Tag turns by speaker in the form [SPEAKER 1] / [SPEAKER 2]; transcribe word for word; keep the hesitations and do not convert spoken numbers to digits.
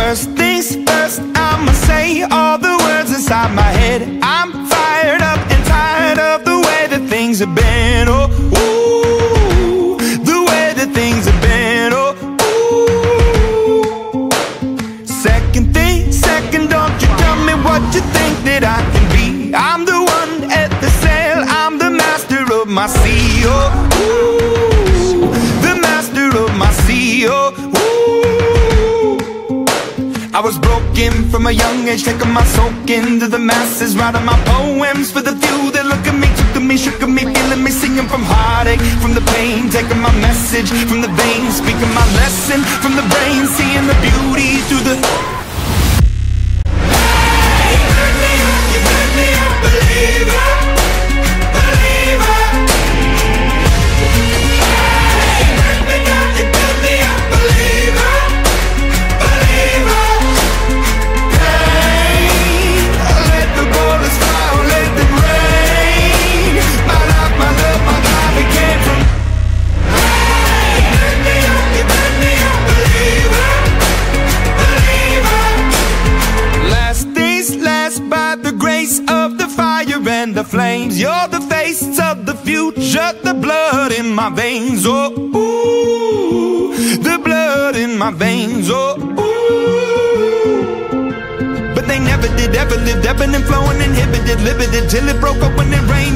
[SPEAKER 1] First things first, I'ma say all the words inside my head. I'm fired up and tired of the way that things have been. Oh, ooh, the way that things have been. Oh, ooh. Second thing, second, don't you tell me what you think that I can be. I'm the one at the sail, I'm the master of my sea. Oh, ooh, the master of my sea. Oh, ooh. I was broken from a young age, taking my soak into the masses, writing my poems for the few that look at me, took at me, shook at me, feeling me, singing from heartache, from the pain, taking my message from the veins, speaking my lesson from the brain, seeing the beauty through the... Hey, you burn me up, you burn me up, believer, believer. Hey, you burn me up, you burn me up, believer, believer. And the flames, you're the face of the future, the blood in my veins. Oh, ooh, the blood in my veins. Oh, ooh. But they never did, ever lived, ebbing and flowing, inhibited, limited, till it broke up when it rained.